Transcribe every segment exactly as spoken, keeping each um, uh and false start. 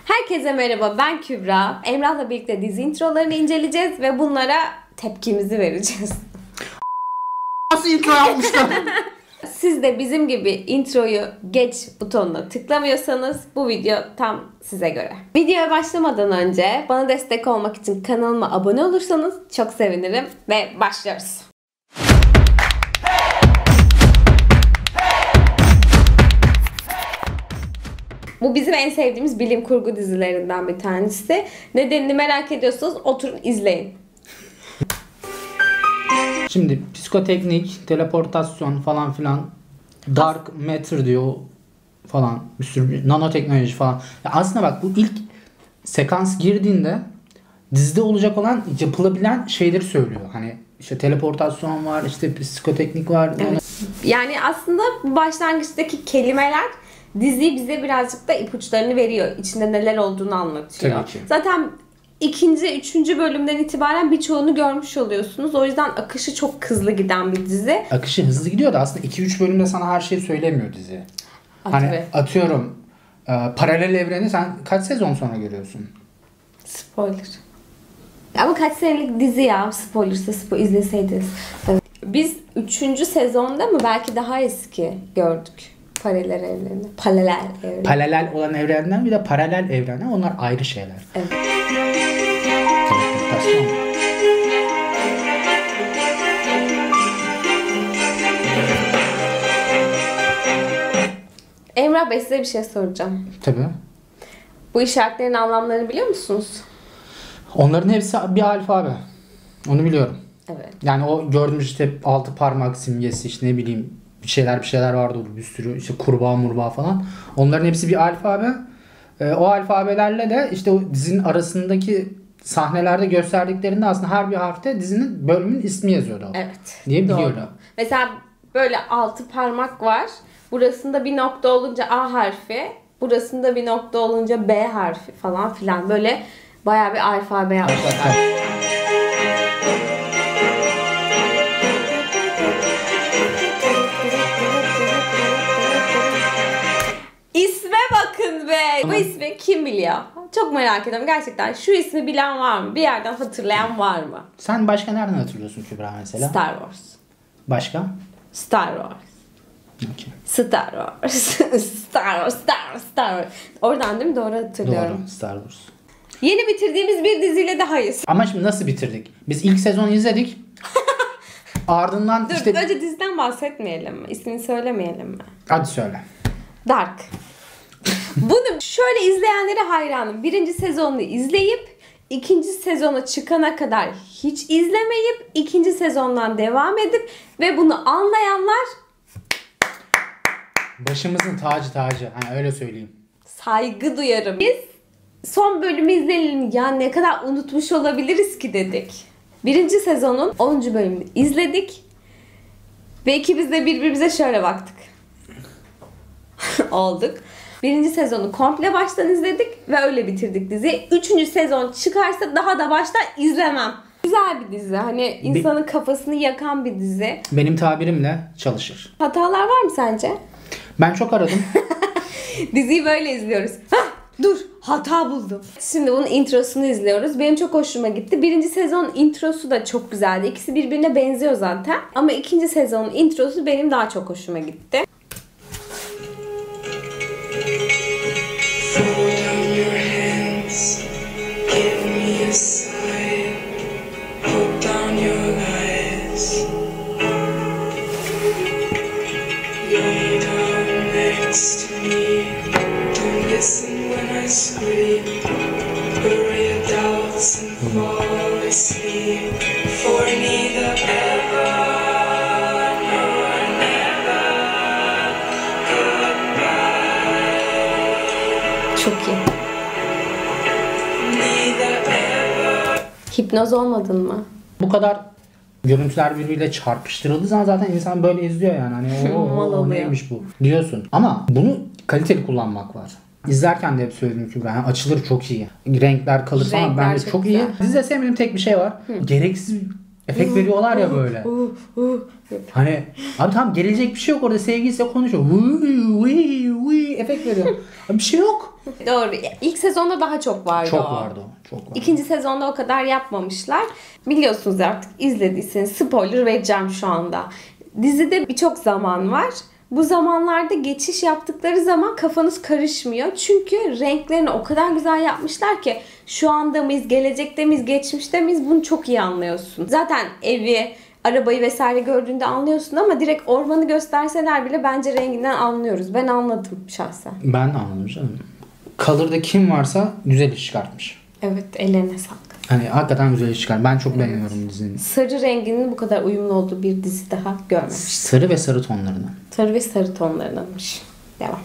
Herkese merhaba, ben Kübra. Emrah'la birlikte dizi introlarını inceleyeceğiz ve bunlara tepkimizi vereceğiz. Nasıl intro yapmışlar? Siz de bizim gibi introyu geç butonuna tıklamıyorsanız bu video tam size göre. Videoya başlamadan önce bana destek olmak için kanalıma abone olursanız çok sevinirim ve başlıyoruz. Bu bizim en sevdiğimiz bilim kurgu dizilerinden bir tanesi. Nedenini merak ediyorsanız oturun izleyin. Şimdi psikoteknik, teleportasyon falan filan, dark matter diyor falan, bir sürü nanoteknoloji falan. Ya aslında bak, bu ilk sekans girdiğinde dizide olacak olan, yapılabilen şeyleri söylüyor. Hani işte teleportasyon var, işte psikoteknik var. Evet. Yani aslında başlangıçtaki kelimeler dizi bize birazcık da ipuçlarını veriyor. İçinde neler olduğunu anlatıyor. Tabii ki. Zaten ikinci, üçüncü bölümden itibaren birçoğunu görmüş oluyorsunuz. O yüzden akışı çok hızlı giden bir dizi. Akışı hızlı gidiyor da aslında iki üç bölümde sana her şeyi söylemiyor dizi. A, hani tabii. atıyorum e, paralel evreni sen kaç sezon sonra görüyorsun? Spoiler. Ama kaç senelik dizi ya, spoilersa spoiler izleseydiniz. Evet. Biz üçüncü sezonda mı belki daha eski gördük paralel evreni. Paralel evreni. Paralel olan evrenden bir de paralel evrenler, onlar ayrı şeyler. Evet. Teleportasyon. Emrah Bey, size bir şey soracağım. Tabii. Bu işaretlerin anlamlarını biliyor musunuz? Onların hepsi bir alfabe. Onu biliyorum. Evet. Yani o gördüğümüz işte altı parmak simgesi, işte ne bileyim bir şeyler bir şeyler vardı bir sürü, işte kurbağa murbağa falan. Onların hepsi bir alfabe. Ee, o alfabelerle de işte o dizinin arasındaki sahnelerde gösterdiklerinde aslında her bir harfte dizinin, bölümün ismi yazıyordu. Evet. Diye biliyorum. Doğru. Mesela böyle altı parmak var. Burasında bir nokta olunca A harfi, burasında bir nokta olunca B harfi falan filan. Böyle bayağı bir alfabe yapmışlar. İsme bakın be. Bu ismi kim biliyor? Çok merak ediyorum gerçekten. Şu ismi bilen var mı? Bir yerden hatırlayan var mı? Sen başka nereden hatırlıyorsun Kübra mesela? Star Wars. Başka? Star Wars. Okay. Star Wars. Star Wars. Star Wars. Star Wars. Oradan değil mi? Doğru hatırlıyorum. Doğru. Star Wars. Yeni bitirdiğimiz bir diziyle dahayız. Ama şimdi nasıl bitirdik? Biz ilk sezonu izledik. Ardından Dur, işte... önce diziden bahsetmeyelim mi? İsmini söylemeyelim mi? Hadi söyle. Dark. Bunu şöyle izleyenlere hayranım. Birinci sezonunu izleyip ikinci sezona çıkana kadar hiç izlemeyip ikinci sezondan devam edip ve bunu anlayanlar Başımızın tacı tacı. Hani öyle söyleyeyim. saygı duyarım. Biz son bölümü izleyelim, ya ne kadar unutmuş olabiliriz ki dedik. Birinci sezonun onuncu bölümünü izledik ve ikimiz de birbirimize şöyle baktık. Olduk. Birinci sezonu komple baştan izledik ve öyle bitirdik diziyi. Üçüncü sezon çıkarsa daha da baştan izlemem. Güzel bir dizi. Hani insanın kafasını yakan bir dizi. Benim tabirimle çalışır. Hatalar var mı sence? Ben çok aradım. Diziyi böyle izliyoruz. Hah, dur, hata buldum. Şimdi bunun introsunu izliyoruz. Benim çok hoşuma gitti. Birinci sezon introsu da çok güzeldi. İkisi birbirine benziyor zaten. Ama ikinci sezonun introsu benim daha çok hoşuma gitti. Çok iyi. Hipnoz olmadın mı? Bu kadar görüntüler birbiriyle çarpıştırıldığı zaman zaten insan böyle izliyor yani. Hani o, o, o neymiş bu diyorsun. Ama bunu kaliteli kullanmak var. İzlerken de hep söyledim Kübra. Yani açılır çok iyi. Renkler kalır falan. Renkler Bence çok, çok iyi. güzel. Dizide sevmediğim tek bir şey var. Hı. Gereksiz efekt veriyorlar ya böyle. Uh, uh. Hani abi tamam, gelecek bir şey yok orada, sevgilisiyle konuşuyor. Vıy vıy vıy efekt veriyor. Abi bir şey yok. Doğru. İlk sezonda daha çok vardı Çok o. vardı o. Çok vardı. İkinci sezonda o kadar yapmamışlar. Biliyorsunuz artık, izlediyseniz spoiler vereceğim şu anda. Dizide birçok zaman var. Bu zamanlarda geçiş yaptıkları zaman kafanız karışmıyor. Çünkü renklerini o kadar güzel yapmışlar ki şu anda mıyız, gelecekte miyiz, geçmişte miyiz bunu çok iyi anlıyorsun. Zaten evi, arabayı vesaire gördüğünde anlıyorsun ama direkt ormanı gösterseler bile bence renginden anlıyoruz. Ben anladım şahsen. Ben de anladım canım. Color'da kim varsa güzel iş çıkartmış. Evet, ellerine sağlık. Hani hakikaten güzel iş çıkar. Ben çok beğeniyorum dizinin. Sarı renginin bu kadar uyumlu olduğu bir dizi daha görmemiş. Sarı ve sarı tonlarını. Sarı ve sarı tonlarındanmış. Devam.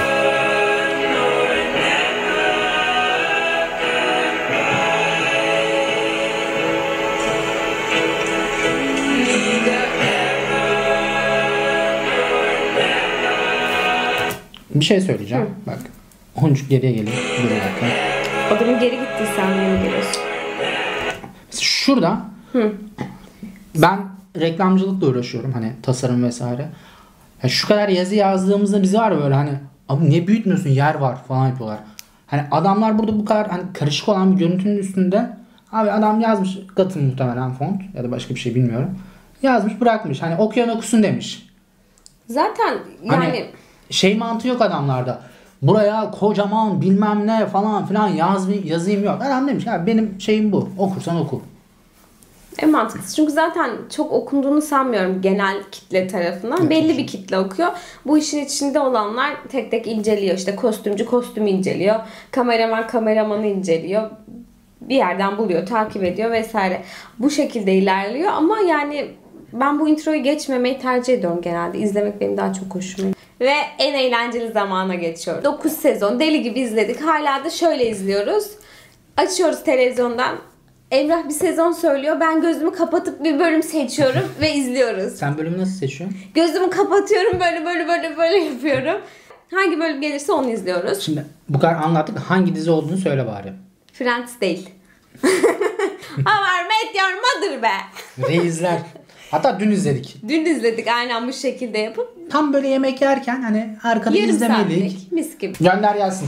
Bir şey söyleyeceğim. Hı. Bak. Oncuk geriye geliyor. Dur bir dakika. Adamın geri gittiysen yeni geliyorsun. Şurada Hı. ben reklamcılıkla uğraşıyorum. Hani tasarım vesaire. Ya şu kadar yazı yazdığımızda bizi var böyle hani abi niye büyütmüyorsun, yer var falan yapıyorlar. Hani adamlar burada bu kadar hani karışık olan bir görüntünün üstünde abi adam yazmış, Gotham muhtemelen font ya da başka bir şey bilmiyorum. Yazmış bırakmış. Hani okuyan okusun demiş. Zaten yani hani şey mantığı yok adamlarda. Buraya kocaman bilmem ne falan filan yaz, yazayım yok. Adam demiş ya benim şeyim bu. Okursan oku. En mantıklısı. Çünkü zaten çok okunduğunu sanmıyorum genel kitle tarafından. Evet, belli bir kitle okuyor. Bu işin içinde olanlar tek tek inceliyor. İşte kostümcü kostümü inceliyor. Kameraman kameramanı inceliyor. Bir yerden buluyor, takip ediyor vesaire. Bu şekilde ilerliyor ama yani ben bu introyu geçmemeyi tercih ediyorum genelde. İzlemek benim daha çok hoşuma gidiyor. Ve en eğlenceli zamana geçiyoruz. dokuz sezon deli gibi izledik. Hala da şöyle izliyoruz. Açıyoruz televizyondan. Emrah bir sezon söylüyor. Ben gözümü kapatıp bir bölüm seçiyorum ve izliyoruz. Sen bölümü nasıl seçiyorsun? Gözümü kapatıyorum, böyle böyle böyle böyle yapıyorum. Hangi bölüm gelirse onu izliyoruz. Şimdi bu kadar anlattık. Hangi dizi olduğunu söyle bari. Friends değil. How I Met Your Mother be. Reisler. Hatta dün izledik. Dün izledik aynen bu şekilde yapıp. Tam böyle yemek yerken hani arkada yarım izlemelik. Saatlik, mis gibi. Gönder gelsin.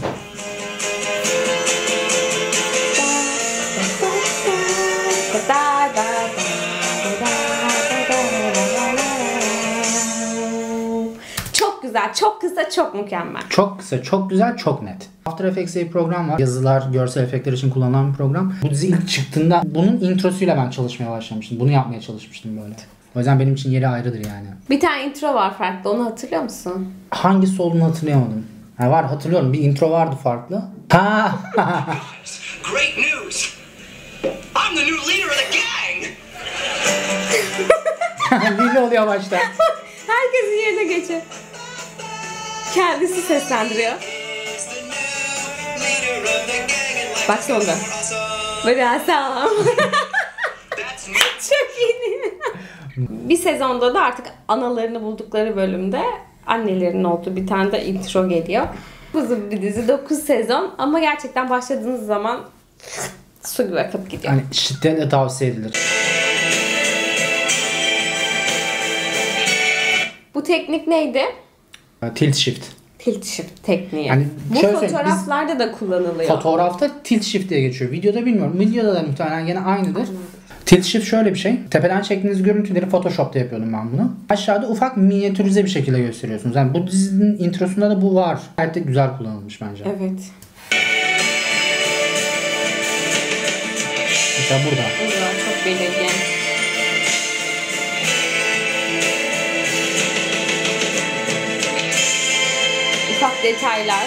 Çok güzel, çok kısa, çok mükemmel. Çok kısa, çok güzel, çok net. After Effects diye bir program var. Yazılar, görsel efektler için kullanılan bir program. Bu dizi ilk çıktığında bunun introsuyla ben çalışmaya başlamıştım. Bunu yapmaya çalışmıştım böyle. O yüzden benim için yeri ayrıdır yani. Bir tane intro var farklı. Onu hatırlıyor musun? Hangisi olduğunu hatırlayamadım. Ha, var hatırlıyorum. Bir intro vardı farklı. Ha. Great news. I'm the new leader of the gang. Lili oluyor başta. Herkesin yerine geçiyor. Kendisi seslendiriyor. Bak sonunda. Böyle sağlam. Çok iyi değil mi? Bir sezonda da artık analarını buldukları bölümde annelerinin olduğu bir tane de intro geliyor. Uzun bir dizi, dokuz sezon ama gerçekten başladığınız zaman su gibi akıp gidiyor. Hani şiddetle tavsiye edilir. Bu teknik neydi? Tilt shift. Tilt shift tekniği. Yani bu şöyle fotoğraflarda da kullanılıyor. Fotoğrafta tilt shift diye geçiyor. Videoda bilmiyorum. Videoda da muhtemelen gene aynıdır. Anladım. Tilt shift şöyle bir şey. Tepeden çektiğiniz görüntüleri Photoshop'ta yapıyordum ben bunu. Aşağıda ufak minyatürize bir şekilde gösteriyorsunuz. Yani bu dizinin introsunda da bu var. Gayet de güzel kullanılmış bence. Evet. Mesela burada. Burada çok belirgin. Ufak detaylar.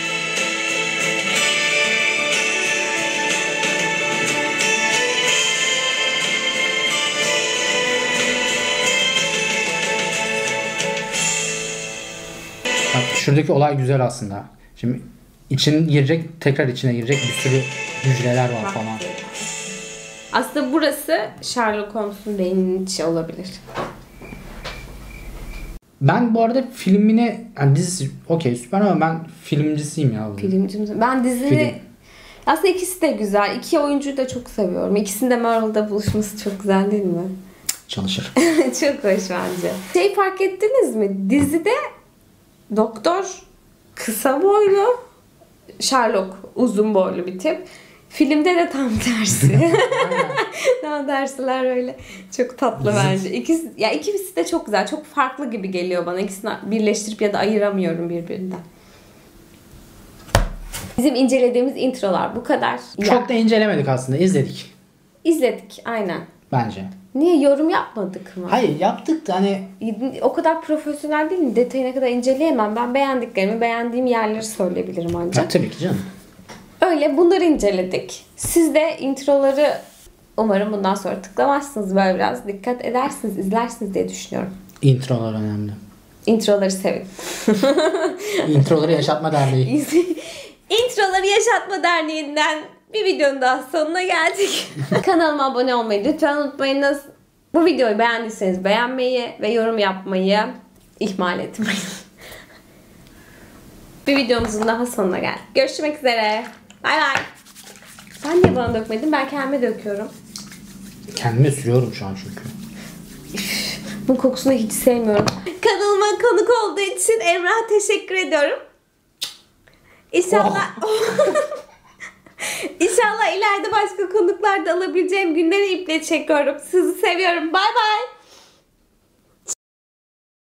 Bak, şuradaki olay güzel aslında. Şimdi için girecek, tekrar içine girecek bir sürü hücreler var Bak. falan. Aslında burası Sherlock Holmes'un beyninin içi olabilir. Ben bu arada filmini, yani dizisi okey süper ama ben filmcisiyim ya. Filmcim. Ben dizini Film. aslında ikisi de güzel. İki oyuncuyu da çok seviyorum. İkisinin de Marvel'da buluşması çok güzel değil mi? Çalışır. Çok hoş bence. Şey fark ettiniz mi? Dizide doktor kısa boylu, Sherlock uzun boylu bir tip. Filmde de tam tersi. Tam tersiler öyle. Çok tatlı bence. İkisi, ya ikisi de çok güzel. Çok farklı gibi geliyor bana. İkisini birleştirip ya da ayıramıyorum birbirinden. Bizim incelediğimiz introlar bu kadar. Çok ya, da incelemedik aslında. İzledik. izledik aynen. Bence. Niye yorum yapmadık mı? Hayır yaptık da hani O kadar profesyonel değil mi? Detayına kadar inceleyemem. Ben beğendiklerimi, beğendiğim yerleri söyleyebilirim ancak. ya, tabii ki canım. Öyle bunları inceledik. Siz de introları umarım bundan sonra tıklamazsınız. Böyle biraz dikkat edersiniz, izlersiniz diye düşünüyorum. Introlar önemli. Introları sevin. Introları Yaşatma Derneği. İntroları Yaşatma Derneği'nden bir videonun daha sonuna geldik. Kanalıma abone olmayı lütfen unutmayınız. Bu videoyu beğendiyseniz beğenmeyi ve yorum yapmayı ihmal etmeyin. Bir videomuzun daha sonuna geldik. Görüşmek üzere. Bay bay. Sen niye bana dökmedin? Ben kendime döküyorum. Kendime sürüyorum şu an çünkü. Bunun kokusunu hiç sevmiyorum. Kanalıma konuk olduğu için Emrah teşekkür ediyorum. İnşallah İnşallah ileride başka konuklar da alabileceğim günleri iple çekiyorum. Sizi seviyorum. Bay bay.